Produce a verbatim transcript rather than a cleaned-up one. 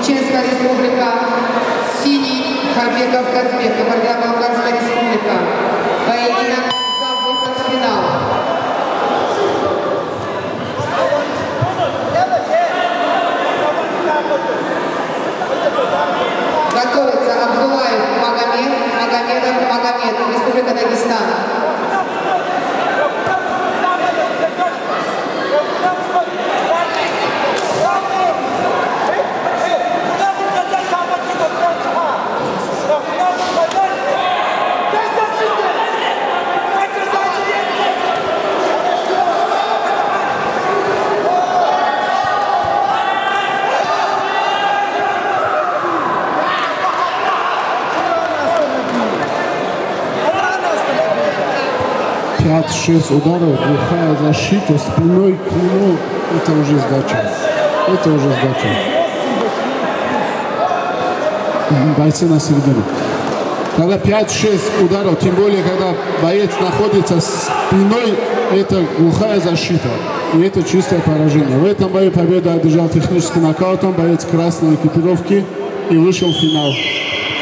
Чеченская республика, синий Хабеков Казбек, Кабардино-Балкарская республика. Поединок за выход в финал. Готовится Абдулаев Магомед, Магомедов Магомед, Республика Дагестан. пять-шесть ударов, глухая защита, спиной к нему, это уже сдача. Это уже сдача. Бойцы на середину. Когда пять-шесть ударов, тем более, когда боец находится спиной, это глухая защита. И это чистое поражение. В этом бою победу одержал техническим нокаутом боец красной экипировки и вышел в финал.